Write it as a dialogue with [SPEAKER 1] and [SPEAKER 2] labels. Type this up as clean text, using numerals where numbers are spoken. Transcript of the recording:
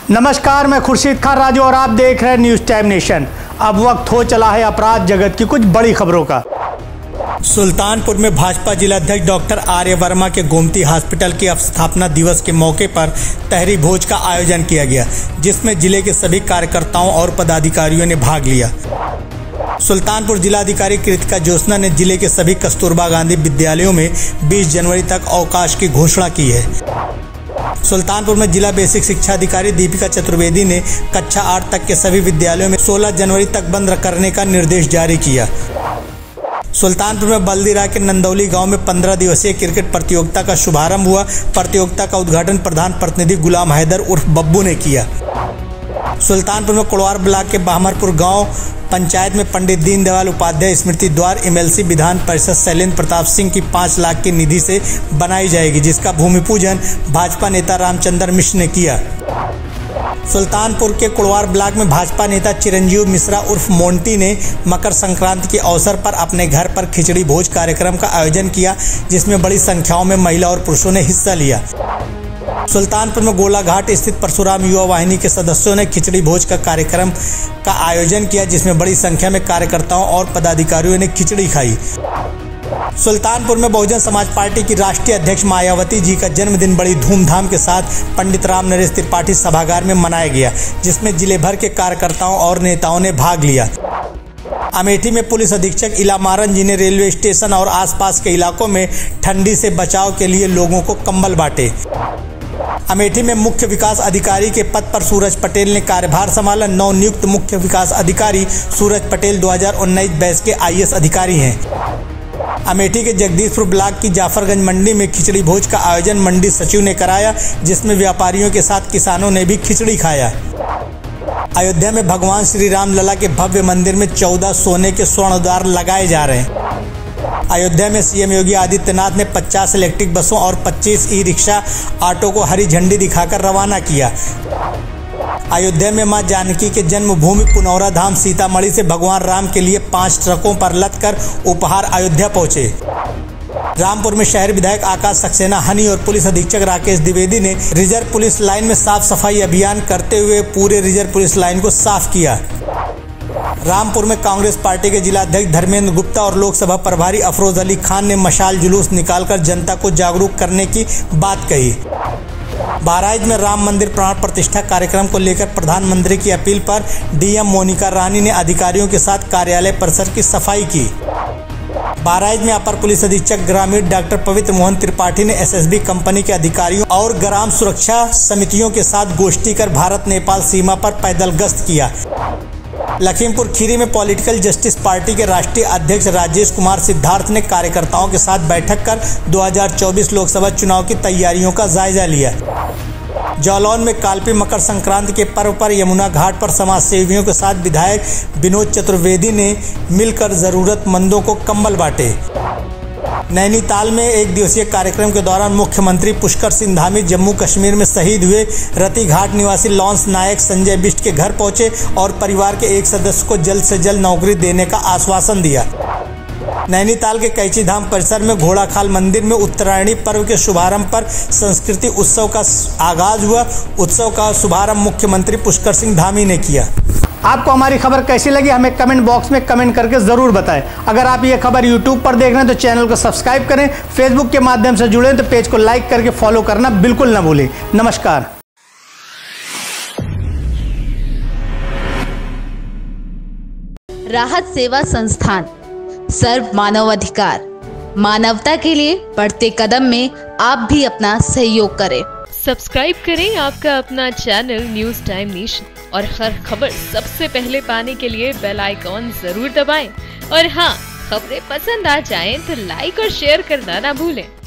[SPEAKER 1] नमस्कार, मैं खुर्शीद खान राजू और आप देख रहे हैं न्यूज़ टाइम नेशन। अब वक्त हो चला है अपराध जगत की कुछ बड़ी खबरों का। सुल्तानपुर में भाजपा जिलाध्यक्ष डॉक्टर आर्य वर्मा के गोमती हॉस्पिटल के स्थापना दिवस के मौके पर तहरी भोज का आयोजन किया गया, जिसमें जिले के सभी कार्यकर्ताओं और पदाधिकारियों ने भाग लिया। सुल्तानपुर जिलाधिकारी कृतिका ज्योत्सना ने जिले के सभी कस्तूरबा गांधी विद्यालयों में 20 जनवरी तक अवकाश की घोषणा की है। सुल्तानपुर में जिला बेसिक शिक्षा अधिकारी दीपिका चतुर्वेदी ने कक्षा 8 तक के सभी विद्यालयों में 16 जनवरी तक बंद करने का निर्देश जारी किया। सुल्तानपुर में बल्दीराय के नंदौली गांव में 15 दिवसीय क्रिकेट प्रतियोगिता का शुभारंभ हुआ। प्रतियोगिता का उद्घाटन प्रधान प्रतिनिधि गुलाम हैदर उर्फ बब्बू ने किया। सुल्तानपुर में कुड़वार ब्लॉक के बाहमरपुर गांव पंचायत में पंडित दीनदयाल उपाध्याय स्मृति द्वार MLC विधान परिषद शैलेंद्र प्रताप सिंह की 5 लाख की निधि से बनाई जाएगी, जिसका भूमि पूजन भाजपा नेता रामचंद्र मिश्र ने किया। सुल्तानपुर के कुड़वार ब्लॉक में भाजपा नेता चिरंजीव मिश्रा उर्फ मोंटी ने मकर संक्रांति के अवसर पर अपने घर पर खिचड़ी भोज कार्यक्रम का आयोजन किया, जिसमें बड़ी संख्याओं में महिला और पुरुषों ने हिस्सा लिया। सुल्तानपुर में गोलाघाट स्थित परशुराम युवा वाहिनी के सदस्यों ने खिचड़ी भोज का कार्यक्रम का आयोजन किया, जिसमें बड़ी संख्या में कार्यकर्ताओं और पदाधिकारियों ने खिचड़ी खाई। सुल्तानपुर में बहुजन समाज पार्टी की राष्ट्रीय अध्यक्ष मायावती जी का जन्मदिन बड़ी धूमधाम के साथ पंडित राम नरेश त्रिपाठी सभागार में मनाया गया, जिसमें जिले भर के कार्यकर्ताओं और नेताओं ने भाग लिया। अमेठी में पुलिस अधीक्षक इलामारन जी ने रेलवे स्टेशन और आसपास के इलाकों में ठंडी से बचाव के लिए लोगों को कंबल बांटे। अमेठी में मुख्य विकास अधिकारी के पद पर सूरज पटेल ने कार्यभार संभाला। नवनियुक्त मुख्य विकास अधिकारी सूरज पटेल 2019 बैच के IAS अधिकारी हैं। अमेठी के जगदीशपुर ब्लॉक की जाफरगंज मंडी में खिचड़ी भोज का आयोजन मंडी सचिव ने कराया, जिसमें व्यापारियों के साथ किसानों ने भी खिचड़ी खाया। अयोध्या में भगवान श्री राम लला के भव्य मंदिर में 14 सोने के स्वर्ण द्वार लगाए जा रहे हैं। अयोध्या में CM योगी आदित्यनाथ ने 50 इलेक्ट्रिक बसों और 25 ई-रिक्शा ऑटो को हरी झंडी दिखाकर रवाना किया। अयोध्या में मां जानकी के जन्मभूमि पुनौरा धाम सीतामढ़ी से भगवान राम के लिए 5 ट्रकों पर लदकर उपहार अयोध्या पहुंचे। रामपुर में शहर विधायक आकाश सक्सेना हनी और पुलिस अधीक्षक राकेश द्विवेदी ने रिजर्व पुलिस लाइन में साफ सफाई अभियान करते हुए पूरे रिजर्व पुलिस लाइन को साफ किया। रामपुर में कांग्रेस पार्टी के जिलाध्यक्ष धर्मेंद्र गुप्ता और लोकसभा प्रभारी अफरोज अली खान ने मशाल जुलूस निकालकर जनता को जागरूक करने की बात कही। बहराइच में राम मंदिर प्राण प्रतिष्ठा कार्यक्रम को लेकर प्रधानमंत्री की अपील पर DM मोनिका रानी ने अधिकारियों के साथ कार्यालय परिसर की सफाई की। बहराइच में अपर पुलिस अधीक्षक ग्रामीण डॉक्टर पवित्र मोहन त्रिपाठी ने SSB कंपनी के अधिकारियों और ग्राम सुरक्षा समितियों के साथ गोष्ठी कर भारत नेपाल सीमा पर पैदल गश्त किया। लखीमपुर खीरी में पॉलिटिकल जस्टिस पार्टी के राष्ट्रीय अध्यक्ष राजेश कुमार सिद्धार्थ ने कार्यकर्ताओं के साथ बैठक कर 2024 लोकसभा चुनाव की तैयारियों का जायजा लिया। जालौन में कालपी मकर संक्रांति के पर्व पर यमुना घाट पर समाज सेवियों के साथ विधायक विनोद चतुर्वेदी ने मिलकर जरूरतमंदों को कंबल बांटे। नैनीताल में एक दिवसीय कार्यक्रम के दौरान मुख्यमंत्री पुष्कर सिंह धामी जम्मू कश्मीर में शहीद हुए रति घाट निवासी लॉन्स नायक संजय बिष्ट के घर पहुंचे और परिवार के एक सदस्य को जल्द से जल्द नौकरी देने का आश्वासन दिया। नैनीताल के कैची धाम परिसर में घोड़ाखाल मंदिर में उत्तरायणी पर्व के शुभारंभ पर संस्कृति उत्सव का आगाज हुआ। उत्सव का शुभारंभ मुख्यमंत्री पुष्कर सिंह धामी ने किया। आपको हमारी खबर कैसी लगी हमें कमेंट बॉक्स में कमेंट करके ज़रूर बताएं। अगर आप ये खबर YouTube पर देख रहे हैं तो चैनल को सब्सक्राइब करें। Facebook के माध्यम से जुड़े तो पेज को लाइक करके फॉलो करना बिल्कुल न भूलें। नमस्कार।
[SPEAKER 2] राहत सेवा संस्थान सर्व मानवाधिकार मानवता के लिए बढ़ते कदम में आप भी अपना सहयोग करें।
[SPEAKER 3] सब्सक्राइब करें आपका अपना चैनल न्यूज़ टाइम नेशन और हर खबर सबसे पहले पाने के लिए बेल आइकॉन जरूर दबाएं। और हाँ, खबरें पसंद आ जाएं तो लाइक और शेयर करना ना भूलें।